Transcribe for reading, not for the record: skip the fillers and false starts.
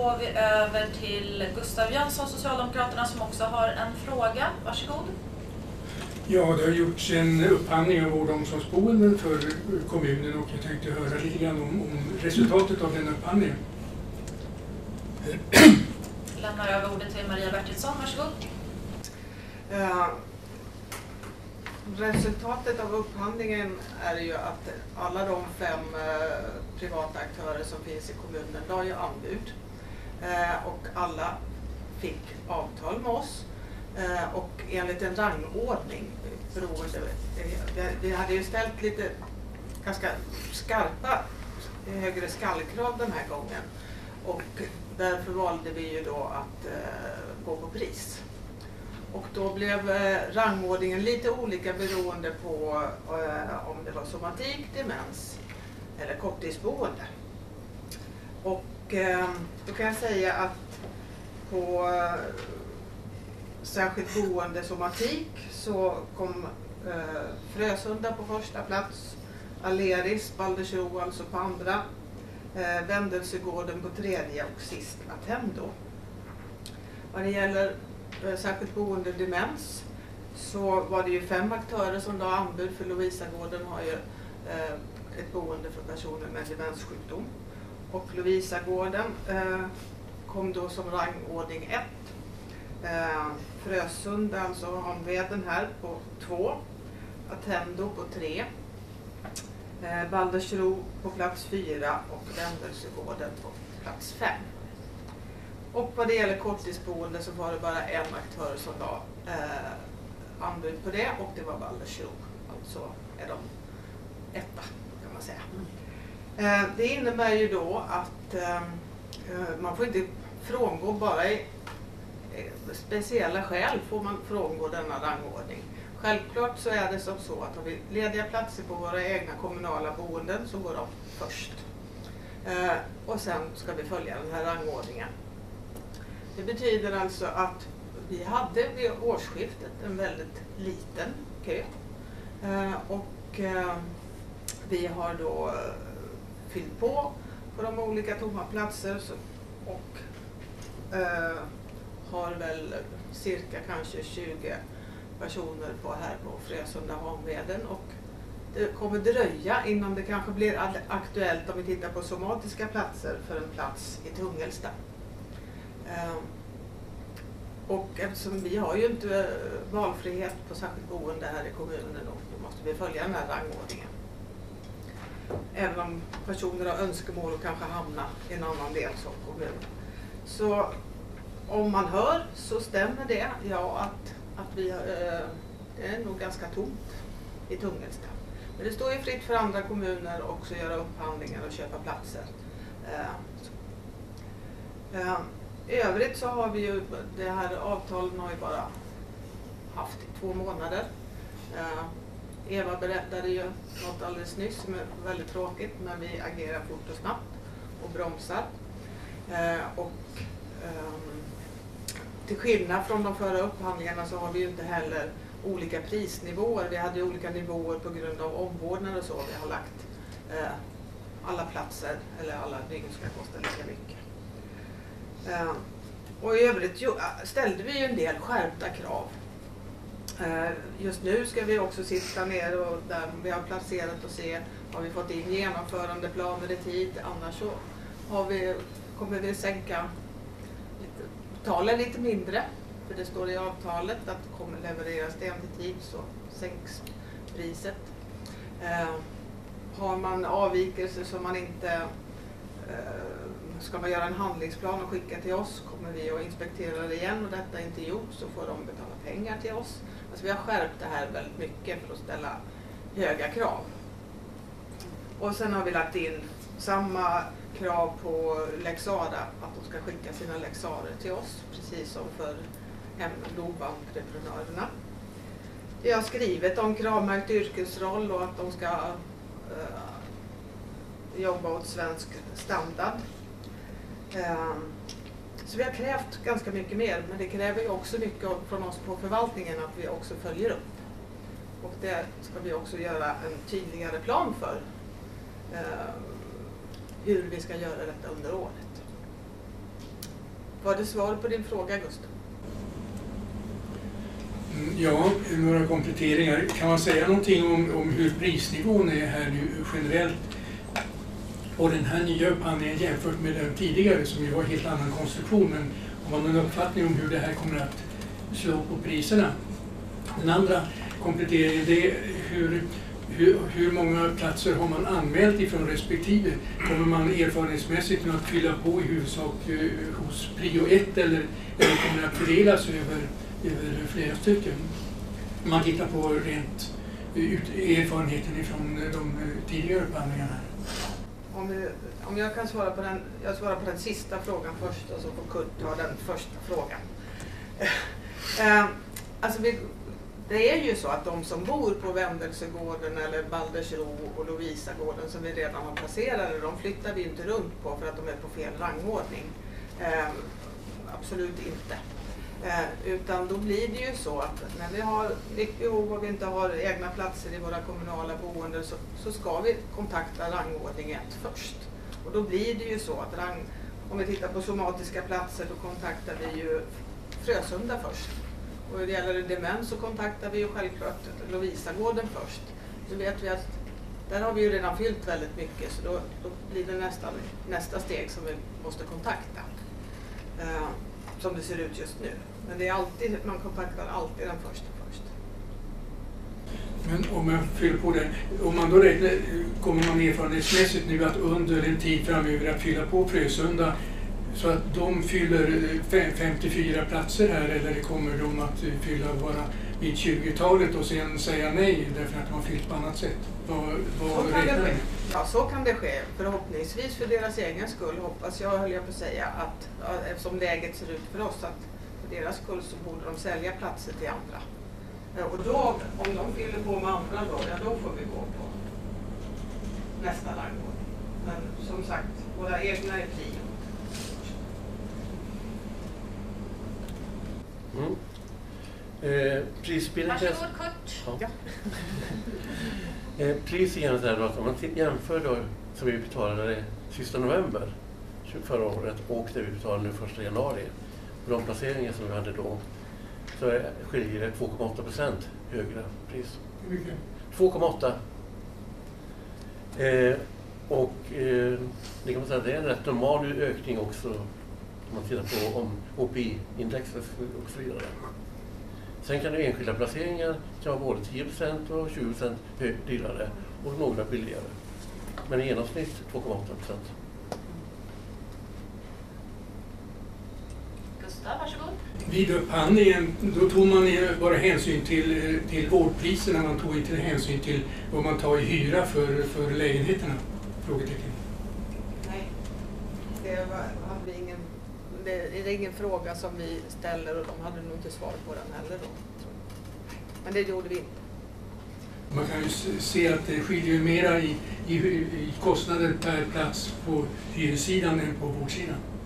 går vi över till Gustav Jönsson, Socialdemokraterna, som också har en fråga. Varsågod. Ja, det har gjorts en upphandling av vård- och omsorgsboenden för kommunen och jag tänkte höra lite grann om resultatet av den upphandlingen. Lämnar över ordet till Maria Bertilsson. Varsågod. Resultatet av upphandlingen är ju att alla de 5 privata aktörer som finns i kommunen la ju anbud och alla fick avtal med oss och enligt en rangordning beroende. Vi hade ju ställt lite ganska skarpa högre skallkrav den här gången och därför valde vi ju då att gå på pris. Och då blev rangordningen lite olika beroende på om det var somatik, demens eller korttidsboende. Och då kan jag säga att på särskilt boende somatik så kom Frösunda på första plats, Aleris, Baldersro alltså på andra, Vändelsegården på tredje och sist Attendo. Vad det gäller särskilt boende demens så var det ju 5 aktörer som la anbud, för Lovisagården har ju ett boende för personer med demenssjukdom. Och Lovisagården kom då som rangordning 1. Frösunda, alltså Hanveden här, på 2. Attendo på 3. Baldersro på plats 4 och Vändelsegården på plats 5. Och vad det gäller korttidsboende så var det bara en aktör som la anbud på det och det var Baldersro. Alltså är de etta kan man säga. Det innebär ju då att man får inte frångå, bara i speciella skäl får man frångå denna rangordning. Självklart så är det som så att har vi lediga platser på våra egna kommunala boenden så går de först. Och sen ska vi följa den här rangordningen. Det betyder alltså att vi hade vid årsskiftet en väldigt liten kö och vi har då fyllt på de olika tomma platser och har väl cirka kanske 20 personer här på Frösunda Hanveden och det kommer dröja innan det kanske blir aktuellt om vi tittar på somatiska platser för en plats i Tungelsta. Och eftersom vi har ju inte valfrihet på särskilt boende här i kommunen då måste vi följa den här rangordningen. Även om personer har önskemål och kanske hamna i en annan del som kommun. Så om man hör så stämmer det, ja, att vi det är nog ganska tomt i Tungelsta. Men det står ju fritt för andra kommuner också att göra upphandlingar och köpa platser. I övrigt så har vi ju, det här avtalen har ju bara haft i 2 månader. Eva berättade ju något alldeles nyss som är väldigt tråkigt, men vi agerar fort och snabbt och bromsar. Till skillnad från de förra upphandlingarna så har vi ju inte heller olika prisnivåer. Vi hade ju olika nivåer på grund av omvårdnad och så. Vi har lagt alla platser eller alla dygn ska kosta lika mycket. Och i övrigt ställde vi ju en del skärpta krav. Just nu ska vi också sitta ner och där vi har placerat och se har vi fått in genomförandeplaner i tid. Annars så kommer vi sänka talen lite mindre. För det står i avtalet att kommer levereras det till tid så sänks priset. Har man avvikelser som man inte ska man göra en handlingsplan och skicka till oss kommer vi att inspektera det igen och detta är inte gjort så får de betala pengar till oss. Alltså vi har skärpt det här väldigt mycket för att ställa höga krav. Och sen har vi lagt in samma krav på Lexada, att de ska skicka sina Lexarer till oss precis som för LOB-entreprenörerna. Vi har skrivit om kravmärkt yrkesroll och att de ska jobba åt svensk standard. Så vi har krävt ganska mycket mer, men det kräver ju också mycket från oss på förvaltningen att vi också följer upp. Och det ska vi också göra en tydligare plan för hur vi ska göra detta under året. Var det svar på din fråga, Gustav? Ja, några kompletteringar. Kan man säga någonting om hur prisnivån är här nu generellt och den här nya upphandlingen jämfört med den tidigare som ju var en helt annan konstruktion, men har man en uppfattning om hur det här kommer att slå på priserna? Den andra kompletteringen det är hur många platser har man anmält ifrån respektive? Kommer man erfarenhetsmässigt att fylla på i huvudsak hos prio 1 eller kommer det att fördelas över flera stycken? Om man tittar på rent erfarenheten ifrån de tidigare upphandlingarna. Om jag kan svara på den, jag svarar på den sista frågan först och så får Kurt ta den första frågan. Alltså det är ju så att de som bor på Vendelsögården eller Baldersro och Lovisagården som vi redan har placerade, de flyttar vi inte runt på för att de är på fel rangordning. Absolut inte. Utan då blir det ju så att när vi har mycket behov och vi inte har egna platser i våra kommunala boenden så ska vi kontakta rangordning 1 först. Och då blir det ju så att om vi tittar på somatiska platser då kontaktar vi ju Frösunda först. Och när det gäller demens så kontaktar vi ju självklart Lovisagården först. Så vet vi att där har vi ju redan fyllt väldigt mycket så då blir det nästa steg som vi måste kontakta. Som det ser ut just nu. Men det är alltid, man kontaktar alltid den första först. Men om jag fyller på det, om man då räknar, kommer man erfarenhetsmässigt nu att under en tid framöver att fylla på Frösunda så att de fyller 54 platser här eller kommer de att fylla bara vid 20-talet och sen säga nej därför att de har fyllt på annat sätt? Så kan det ske. Ja, så kan det ske. Förhoppningsvis för deras egen skull hoppas jag, höll jag på att säga, att eftersom läget ser ut för oss att för deras skull så borde de sälja platser till andra. Och då, om de fyller på med andra då får vi gå på nästa rangordning. Men som sagt, våra egna är prio. Prisbilden. Varsågod Kurt. Ja. Pris är så här att om man jämför då som vi betalade sista november förra året och det vi betalade nu 1 januari och de placeringar som vi hade då så skiljer det 2,8% högre pris. Hur mycket? 2,8. Det kan man säga det är en rätt normal ökning också om man tittar på om HPI-index och så vidare. Sen kan det enskilda placeringar kan vara både 10% och 20% dyrare och några billigare. Men i genomsnitt 2,8%. Gustav, varsågod. Vid upphandlingen då tog man bara hänsyn till vårdpriserna, man tog inte hänsyn till vad man tar i hyra för lägenheterna? Frågetecken. Nej, det är ingen fråga som vi ställer och de hade nog inte svar på den heller då. Men det gjorde vi inte. Man kan ju se att det skiljer mera i kostnader per plats på hyressidan än på vårdsidan.